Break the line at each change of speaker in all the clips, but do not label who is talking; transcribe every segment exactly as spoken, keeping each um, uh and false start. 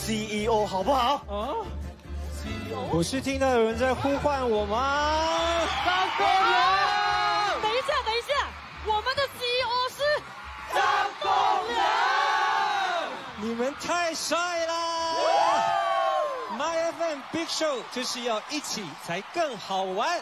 C E O， 好不好？啊
，C E O， 我是听到有人在呼唤我吗？
张栋梁，等一下，等一下，我们的 C E O 是张栋梁，
你们太帅啦 ！My F M Big Show 就是要一起才更好玩。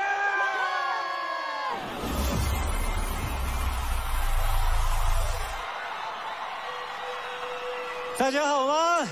大家好吗？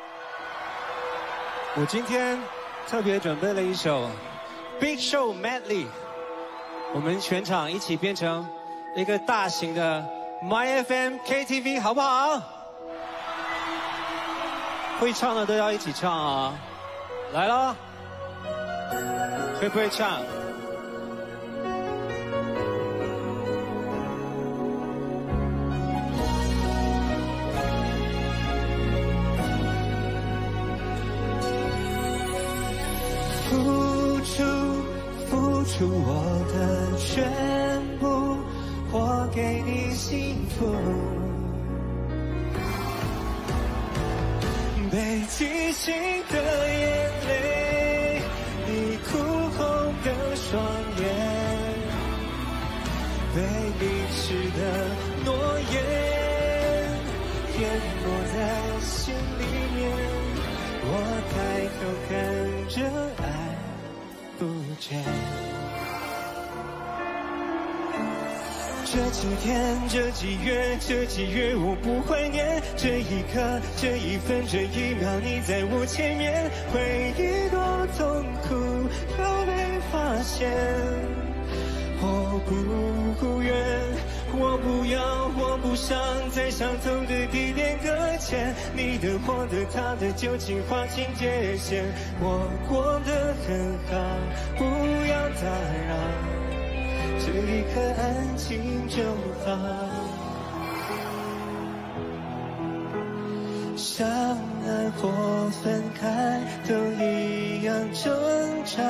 我今天特别准备了一首 Big Show Medley， 我们全场一起变成一个大型的 My F M K T V， 好不好？会唱的都要一起唱啊！来咯，会不会唱？付出，付出我的全部，我给你幸福。北极星的眼泪，你哭红的双眼，被淋湿的诺言，淹没在心里面。我抬头看着爱不见，这几天，这几月，这几月我不怀念，这一刻，这一分，这一秒，你在我前面，回忆多痛苦又被发现，我不愿，我不要，我不想在相同的地点搁浅，你的、我的、他的，究竟划清界限。我过得很好，不要打扰，这一刻安静就好。相爱或分开，都一样挣扎。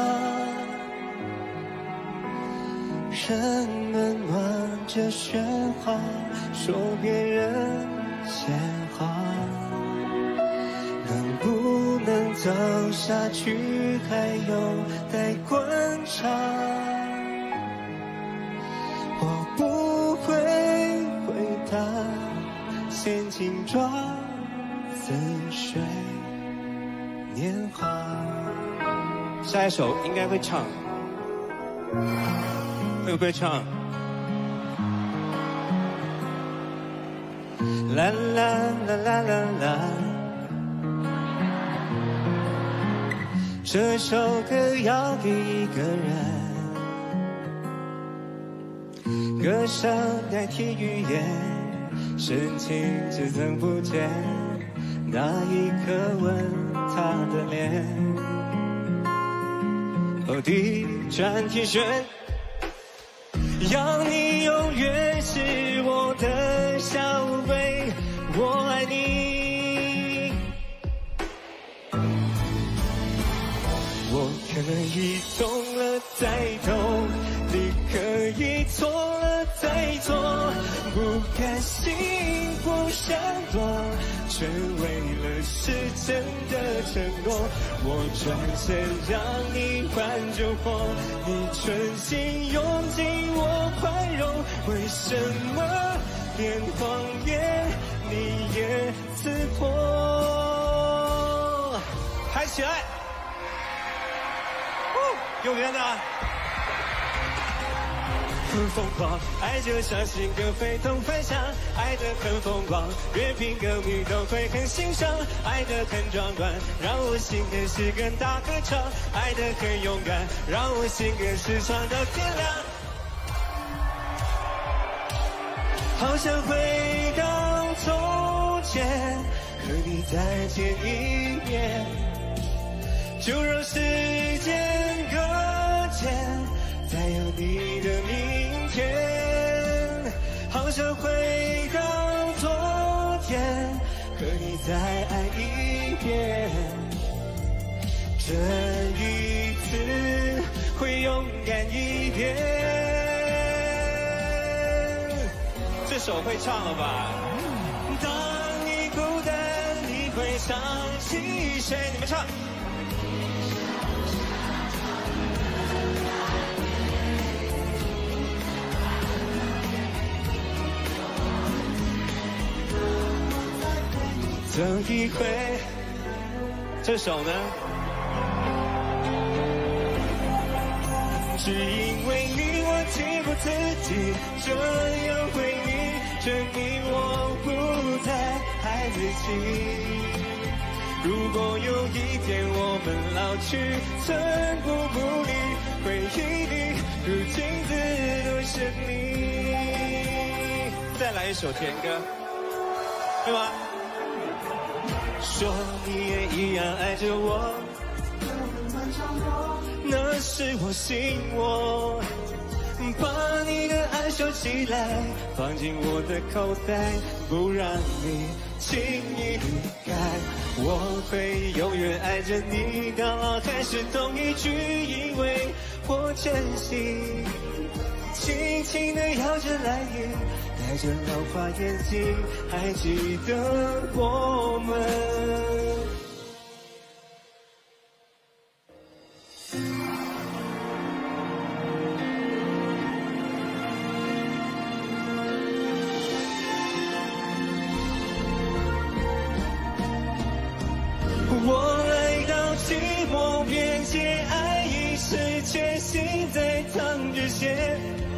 人们暖着喧哗，说别人闲话，能不能走下去还有待观察。我不会回答，先紧抓似水年华。下一首应该会唱。会不会唱？啦啦啦啦啦啦，这首歌要给一个人，歌声代替语言，深情只增不减，那一刻吻他的脸，哦，地转天旋。要你永远是我的小贝，我爱你。我可以痛了再痛，你可以错了再错，不甘心不闪躲，却为了是真的承诺。我转身让你换救火，你存心用尽我宽容，为什么连谎言你也刺破？嗨起来！右边的。很疯狂，爱就像性格非同凡响，爱得很疯狂，乐评歌迷都会很欣赏，爱得很壮观，让我心更是跟大合唱，爱得很勇敢，让我心更是唱到天亮。好想回到从前，和你再见一面，就让时间搁浅，再有你的明天。好想回到昨天，和你再爱一遍，这一次会勇敢一点。这首会唱了吧？当你孤单，你会想起谁？你们唱。曾一回，这首呢，只因为你，我情不自禁这样回你，证明我不再爱自己。如果有一天我们老去，寸步不离，回忆里如镜子都是你。再来一首甜歌，对吗？说你也一样爱着我，那是我信我，把你的爱收起来，放进我的口袋，不让你轻易离开。我会永远爱着你到老，还是同一句，因为我真心。轻轻地摇着蓝叶，带着老花眼镜，还记得我们。我来到寂寞边界，爱已失窃，心在淌着血。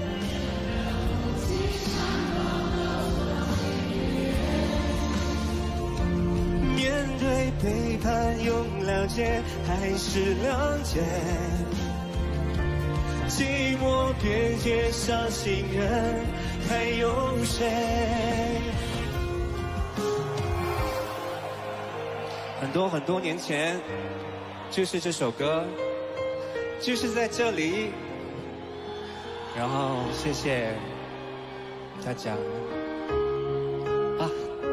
面对背叛，用了解还是谅解？寂寞边界，伤心人还有谁？很多很多年前，就是这首歌，就是在这里。然后谢谢大家啊，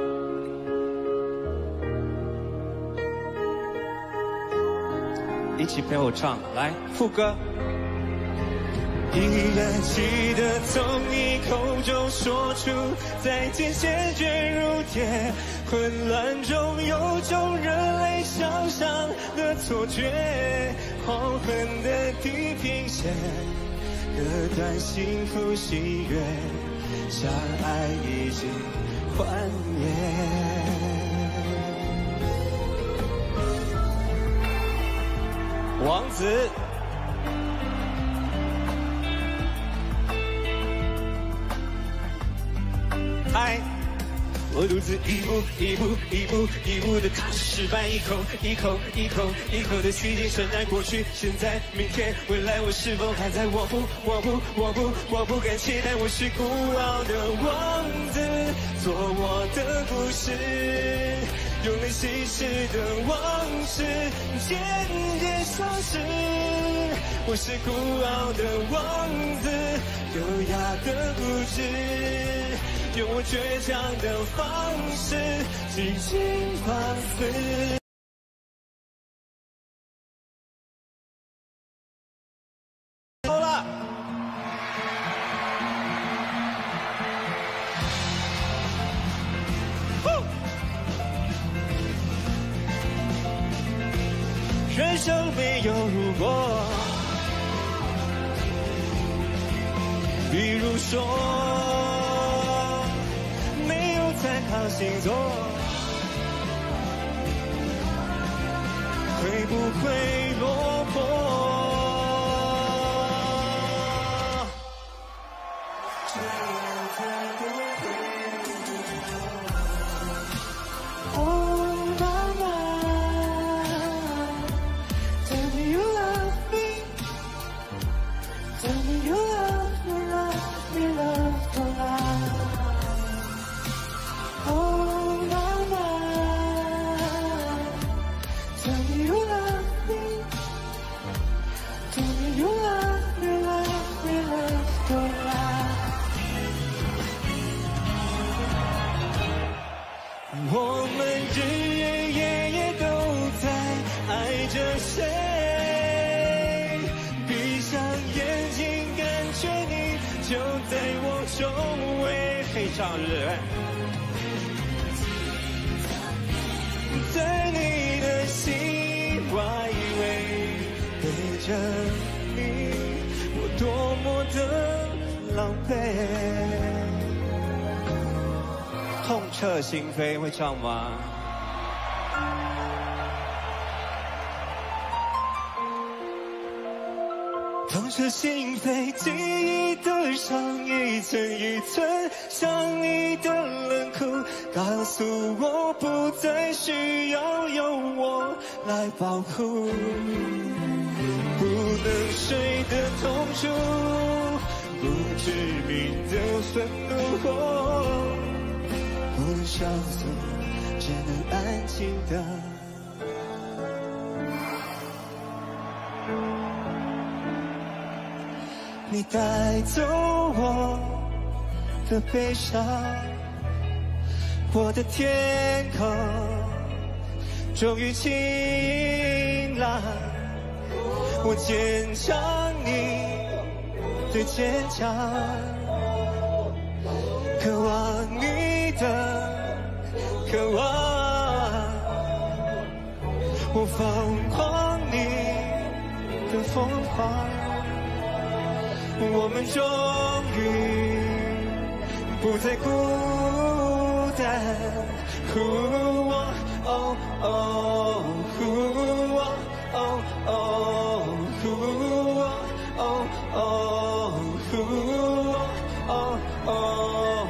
一起陪我唱，来副歌。依然记得从你口中说出再见，鲜血如铁，混乱中有种热泪烧伤的错觉，黄昏的地平线，割断幸福喜悦，相爱已经幻灭。王子。嗨，我独自一步一步一步一步的踏实失败，一口一口一口一口的吸进深爱过去、现在、明天、未来，我是否还在？我不，我不，我不，我不敢期待，我是孤傲的王子，做我的故事，用泪稀释的往事渐渐消失。我是孤傲的王子，优雅的固执，用我倔强的方式紧紧放肆。好了，人生没有如果，比如说。参考星座，会不会落魄？Oh mama, tell me you love me, tell me you love me, love me, love for life. Oh mama, tell me you love me, tell me you love me, love me, love for life. 我们日日夜夜都在爱着谁，闭上眼睛感觉你就在我周围。黑长日。在悲，痛彻心扉，会唱吗？痛彻心扉，记忆的伤一寸一寸，像你的冷酷，告诉我不再需要有我来保护。不能睡的痛楚，不知名的愤怒，不能上诉，只能安静的。你带走我的悲伤，我的天空终于晴朗。我坚强你的坚强，渴望你的渴望，我疯狂你的疯狂。我们终于不再孤单，呼我哦哦，呼我哦哦，呼我哦哦，呼我哦哦。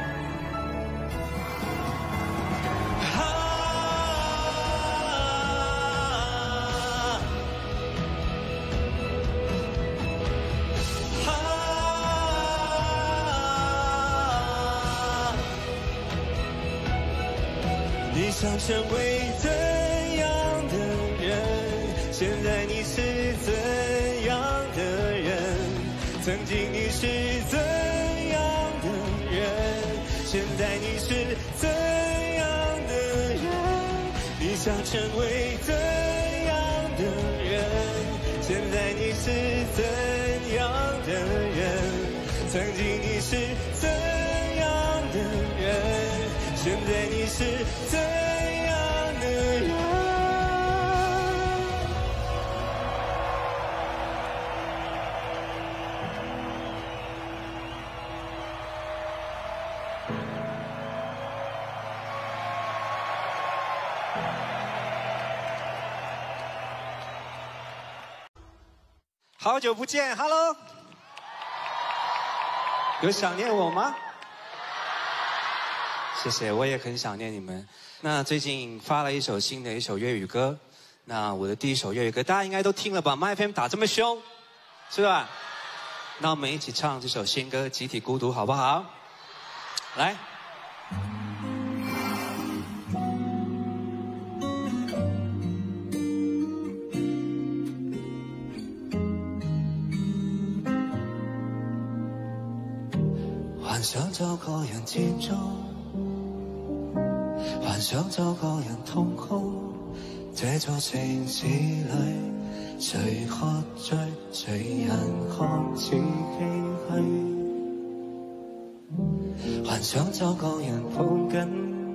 你想成为怎样的人？现在你是怎样的人？曾经你是怎样的人？现在你是怎样的人？你想成为怎样的人？现在你是怎样的人？曾经你是怎样的人？现在你是怎样的人？好久不见 ，Hello， 有想念我吗？谢谢，我也很想念你们。那最近发了一首新的一首粤语歌，那我的第一首粤语歌大家应该都听了吧 ？My F M 打这么凶，是吧？那我们一起唱这首新歌《集体孤独》，好不好？来。幻想找個人接觸，幻想找個人痛哭。這座城市裏，誰喝醉，誰人看似唏噓。幻想找個人抱緊，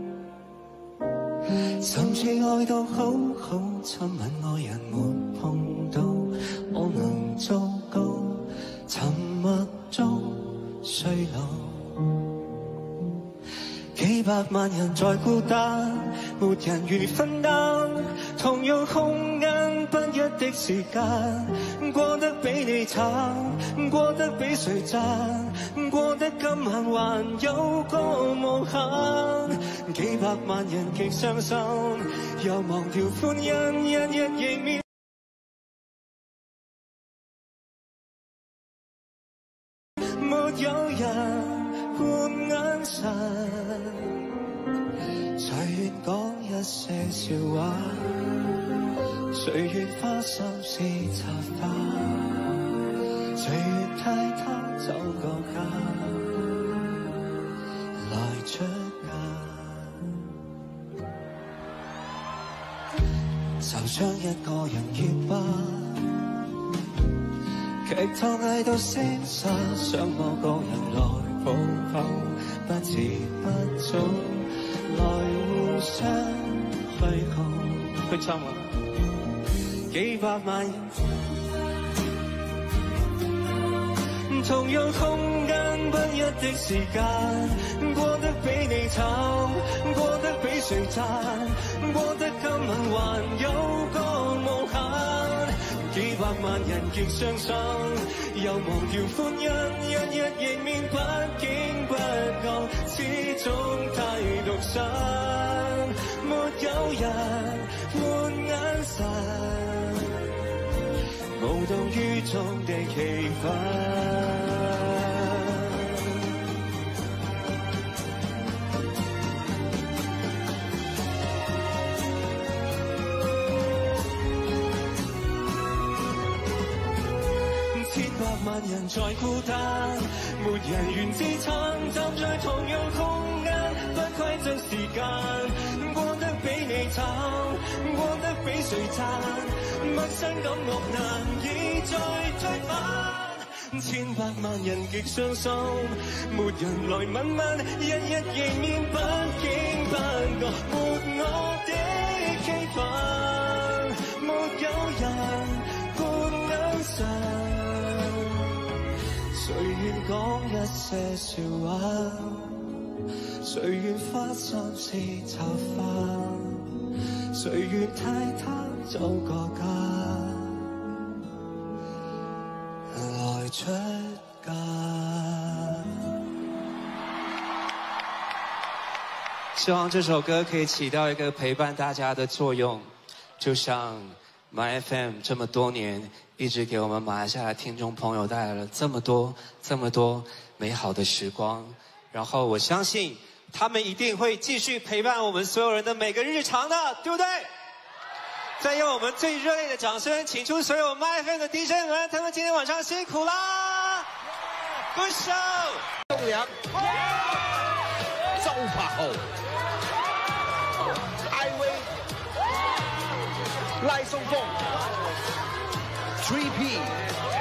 甚至愛到好好親吻愛人沒碰到，我能糟糕，沉默中衰老。幾百萬人在孤單，沒人願分擔，同樣空間不一的時間，過得比你慘，過得比誰賺，過得今晚還有個無限。幾百萬人極傷心，又忘掉歡欣，日日迎面。沒有人換眼神，誰願講一些笑話，誰願花心思插花，誰願替他走個家，來出嫁，就將一個人結巴。劇透嗌到聲沙，想某個人來抱抱，不遲不早，來互相虛構。去唱啊！幾百萬人， 同樣空間不一的時間，過得比你慘，過得比誰賺，過得今晚還有個無限，幾百萬人極傷心，又忘掉歡欣，日日迎面不經不覺，始終太獨身，沒有人換眼神，無動於衷的氣氛。萬人在孤單，沒人願支撐，站在同樣空間，不規則時間，過得比你慘，過得比誰賺，陌生感覺難以再推翻。千百萬人極傷心，沒人來問問，日日迎面不經不覺，沒我的氣氛，沒有人半眼神。誰願講一些笑話？誰願花心思插花？誰願替他做個家？來出嫁。
希望這首歌可以起到一個陪伴大家的作用，就像 My F M 這麼多年一直給我們馬來西亞聽眾朋友帶來了這麼多、這麼多美好的時光，然後我相信他們一定會繼續陪伴我們所有人的每個日常的，對不對？再用我們最熱烈的掌聲，請出所有 My F M 的 D J 們，他們今天晚上辛苦啦 ！Good show！
棟梁、周柏豪、艾薇、賴松鳳、three P。